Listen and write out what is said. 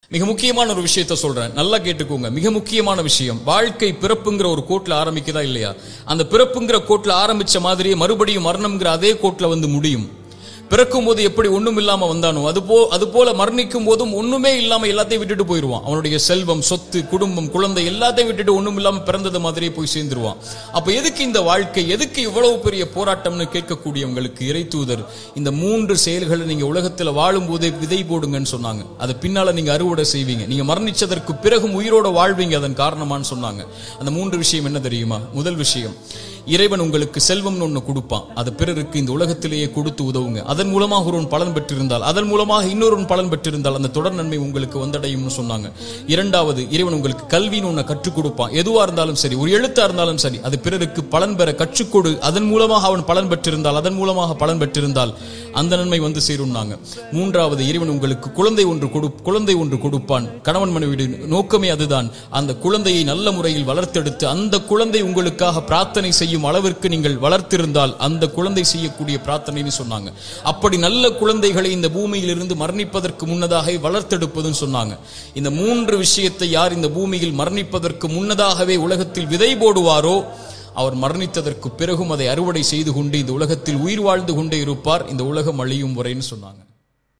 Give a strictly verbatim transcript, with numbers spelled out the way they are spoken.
மிக முக்கியமான ஒரு விஷயத்தை சொல்றேன், நல்லா கேட்டுக்கோங்க. மிக முக்கியமான விஷயம், வாழ்க்கை பிறப்புங்கிற ஒரு கோட்ல ஆரம்பிக்குதா இல்லையா? அந்த பிறப்புங்கிற கோட்ல ஆரம்பிச்ச மாதிரியே மறுபடியும் மரணம்ங்கிற அதே கோட்ல வந்து முடியும். பிறக்கும் போது எப்படி ஒண்ணும் இல்லாம வந்தானோ அதுபோ அது போல மரணிக்கும் போதும் ஒண்ணுமே இல்லாம எல்லாத்தையும் விட்டுட்டு போயிருவான். அவனுடைய செல்வம், சொத்து, குடும்பம், குழந்தை எல்லாத்தையும் விட்டுட்டு ஒண்ணும் இல்லாம பிறந்தது மாதிரியே போய் சேர்ந்துருவான். அப்ப எதுக்கு இந்த வாழ்க்கை, எதுக்கு இவ்வளவு பெரிய போராட்டம்னு கேட்கக்கூடியவங்களுக்கு இறை தூதர் இந்த மூன்று செயல்களை நீங்க உலகத்துல வாழும் போதே விதை போடுங்கன்னு சொன்னாங்க. அது பின்னால நீங்க அறுவடை செய்வீங்க, நீங்க மரணிச்சதற்கு பிறகும் உயிரோட வாழ்வீங்க அதன் காரணமான்னு சொன்னாங்க. அந்த மூன்று விஷயம் என்ன தெரியுமா? முதல் விஷயம், இறைவன் உங்களுக்கு செல்வம்னு ஒண்ணு கொடுப்பான், அது பிறருக்கு இந்த உலகத்திலேயே கொடுத்து உதவுங்க. அதன் மூலமாக ஒருவன் பலன் பெற்றிருந்தால், அதன் மூலமாக இன்னொரு பலன் பெற்றிருந்தால் அந்த தொடர் நன்மை உங்களுக்கு வந்தடையும்னு சொன்னாங்க. இரண்டாவது, இறைவன் உங்களுக்கு கல்வின்னு ஒண்ணு கற்றுக் கொடுப்பான். எதுவா இருந்தாலும் சரி, ஒரு எழுத்தா இருந்தாலும் சரி, அது பிறருக்கு பலன் பெற கற்றுக்கொடு. அதன் மூலமாக அவன் பலன் பெற்றிருந்தால், அதன் மூலமாக பலன் பெற்றிருந்தால் அந்த நன்மை வந்து சேரும்னாங்க. மூன்றாவது, இறைவன் உங்களுக்கு குழந்தை ஒன்று கொடு குழந்தை ஒன்று கொடுப்பான். கணவன் மனைவி நோக்கமே அதுதான். அந்த குழந்தையை நல்ல முறையில் வளர்த்தெடுத்து அந்த குழந்தை உங்களுக்காக பிரார்த்தனை செய்யும் அளவிற்கு நீங்கள் வளர்த்திருந்தால் அந்த குழந்தை செய்யக்கூடிய பிரார்த்தனைன்னு சொன்னாங்க. அப்படி நல்ல குழந்தைகளை இந்த பூமியில் இருந்து மரணிப்பதற்கு முன்னதாக வளர்த்தெடுப்பதுன்னு சொன்னாங்க. இந்த மூன்று விஷயத்தை யார் இந்த பூமியில் மரணிப்பதற்கு முன்னதாகவே உலகத்தில் விதை போடுவாரோ அவர் மரணித்ததற்கு பிறகும் அதை அறுவடை செய்து கொண்டு இந்த உலகத்தில் உயிர் வாழ்ந்து கொண்டே இருப்பார், இந்த உலகம் அழியும் வரைன்னு சொன்னாங்க.